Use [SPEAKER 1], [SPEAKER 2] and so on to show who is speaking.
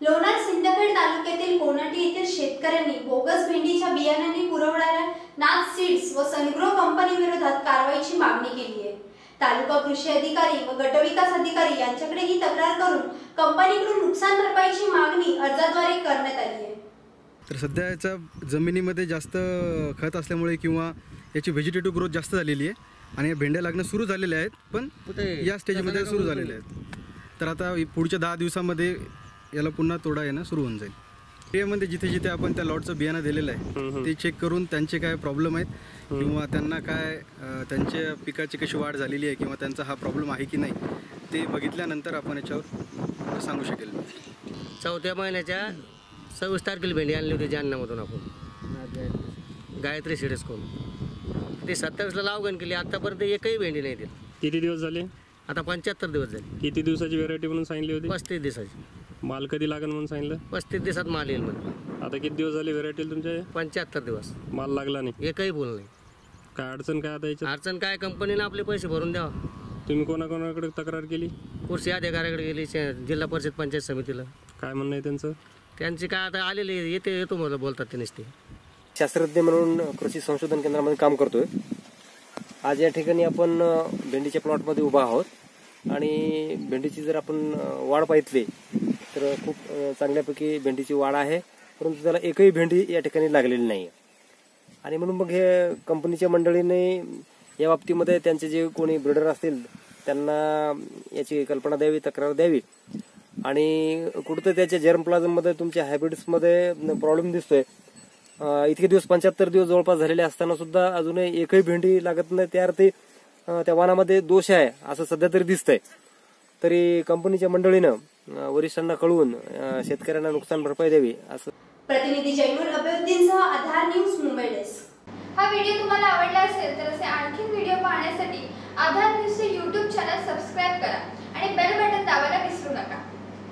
[SPEAKER 1] लोणार सिंदखेड तालुक्यातील कोनाटी येथील शेतकऱ्यांनी बोगस भेंडीच्या बियाणांनी पुरवणाऱ्या नाथ सीड्स व सनग्रो कंपनी विरोधात कारवाईची मागणी केली आहे। तालुका कृषी अधिकारी व गटविकास अधिकारी यांच्याकडे ही तक्रार करून कंपनीकडून नुकसान भरपाईची मागणी अर्जाद्वारे करण्यात आली आहे।
[SPEAKER 2] तर सध्याच्या जमिनीमध्ये जास्त खत असल्यामुळे किंवा याची व्हेजिटेटिव्ह ग्रोथ जास्त झालेली आहे आणि भेंड्या लागणं सुरू झालेले आहेत, पण या स्टेजमध्ये सुरू झालेले आहेत। तर आता पुढच्या 10 दिवसांमध्ये याला पुन्हा तोडा येणं सुरू होऊन जाईल। एरियामध्ये जिथे जिथे आपण त्या लॉटचं बियाणं दिलेलं आहे ते चेक करून त्यांचे काय प्रॉब्लेम आहेत किंवा त्यांना काय त्यांच्या पिकाची कशी वाढ झालेली आहे किंवा त्यांचा हा प्रॉब्लेम आहे की नाही ते बघितल्यानंतर आपण याच्यावर सांगू शकेल।
[SPEAKER 3] 4थ्या महिन्याच्या 26 तारखेला भेंडी आणली होती जालन्यामधून आपण गायत्री सीड्स करून ते 27ला लावगण केली। आतापर्यंत एकही भेंडी नाही दिली।
[SPEAKER 4] किती दिवस झाले?
[SPEAKER 3] आता 75 दिवस झाले।
[SPEAKER 4] किती दिवसाची व्हेरायटी म्हणून सांगितली होती?
[SPEAKER 3] 35 दिवसाची।
[SPEAKER 4] माल कधी लागेल म्हणून सांगितलं?
[SPEAKER 3] 35 दिवसात माल येईल म्हणजे।
[SPEAKER 4] आता किती दिवस झाले व्हेरायटी तुमच्या?
[SPEAKER 3] 75 दिवस
[SPEAKER 4] माल लागला नाही,
[SPEAKER 3] एकही बोल नाही।
[SPEAKER 4] काय अडचण काय आता याच्यात?
[SPEAKER 3] अडचण काय, कंपनीने आपले पैसे भरून द्यावा।
[SPEAKER 4] तुम्ही कोणाकोणाकडे तक्रार केली?
[SPEAKER 3] कृषी अधिकाऱ्याकडे गेली, जिल्हा परिषद पंचायत समितीला।
[SPEAKER 4] काय म्हणणं आहे त्यांचं?
[SPEAKER 3] त्यांची काय आता आलेले येतो मला बोलतात ते नुसते।
[SPEAKER 5] शास्त्रज्ञ म्हणून कृषी संशोधन केंद्रामध्ये काम करतोय। आज या ठिकाणी आपण भेंडीच्या प्लॉटमध्ये उभा आहोत आणि भेंडीची जर आपण वाढ पाहितली तर खूप चांगल्यापैकी भेंडीची वाढ आहे, परंतु त्याला एकही भेंडी या ठिकाणी लागलेली नाही। आणि म्हणून मग हे कंपनीच्या मंडळीने या बाबतीमध्ये त्यांचे जे कोणी ब्रीडर असतील त्यांना याची कल्पना द्यावी, तक्रार द्यावी आणि कुठं त्याच्या जर्मप्लाझममध्ये तुमच्या हायब्रिड्समध्ये प्रॉब्लेम दिसतोय। इतके दिवस 75 दिवस जवळपास झालेले असताना सुद्धा अजूनही एकही भेंडी लागत नाही, त्या अर्थी त्या वाणामध्ये दोष आहे असं सध्या तरी दिसतंय। तरी कंपनीच्या मंडळीनं वरिष्ठांना कळवून शेतकऱ्यांना नुकसान भरपाई द्यावी असं।
[SPEAKER 1] प्रतिनिधी जैनुल अबेउद्दीनसह आधार न्यूज मुंबई डेस्क।
[SPEAKER 6] हा व्हिडिओ तुम्हाला आवडला असेल तर असे आणखी व्हिडिओ पाहण्यासाठी आधार न्यूज